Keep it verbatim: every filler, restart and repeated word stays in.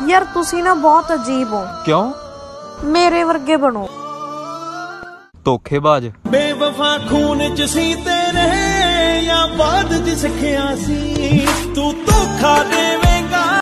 यार तुसी ना बहुत अजीब हो। क्यों? मेरे वर्गे बनो। धोखेबाज बेवफा खून च सी तेरे या बाद च सिखिया सी तू धोखा दे